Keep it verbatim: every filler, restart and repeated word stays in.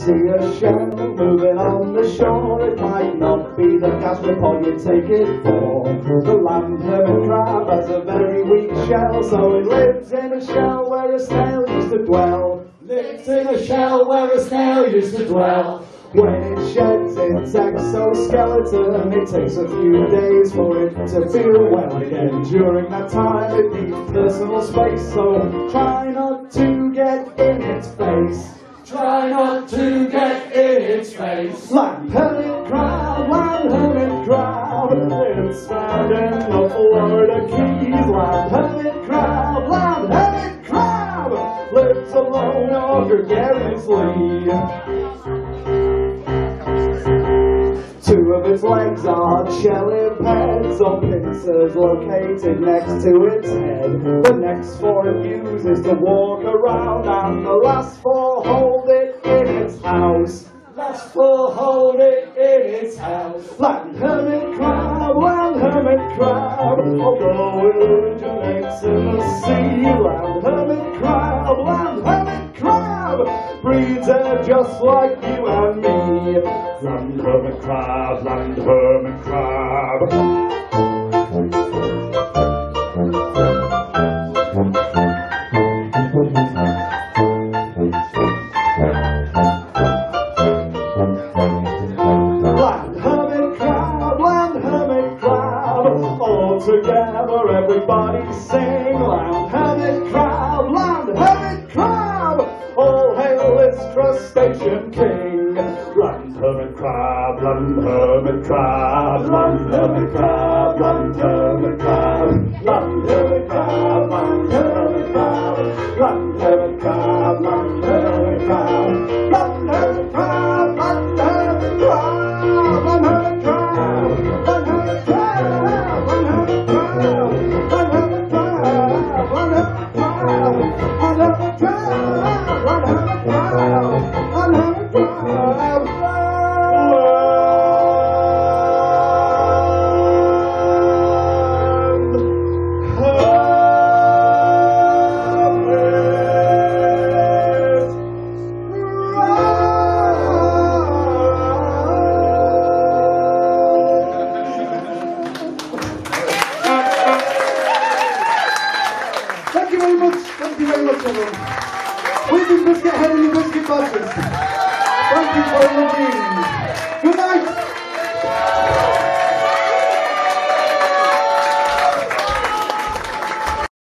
see a shell moving on the shore. It might not be the gastropod you take it for. The land hermit crab has a very weak shell, so it lives in a shell where a snail used to dwell. Lives in a shell where a snail used to dwell. When it sheds its exoskeleton, it takes a few days for it to feel well again. During that time it needs personal space, so try not to get in its face. Try not to get in its face. Land hermit crab, land hermit crab, it's found in the Florida Keys. Land hermit crab, land hermit crab, lives alone or gregariously. Two of its legs are shelly pads or pincers located next to its head. The next four it uses to walk around, and the last four hold it in its house. Last four hold it in its house. Land hermit crab, land hermit crab, although it originates in the sea. Land hermit crab, land hermit crab, breeds are just like you and me. Land hermit crab, land hermit crab. Together everybody sing, land hermit crab, land hermit crab, all hail this crustacean king. Land hermit crab, land hermit crab, land hermit crab, land hermit crab, land hermit crab, land hermit crab, land hermit crab, land hermit crab, land hermit crab, land hermit crab, land hermit crab, land hermit Thank you very much. Thank you very much, everyone. We've been Biscuithead and the Biscuit Badgers. Thank you for your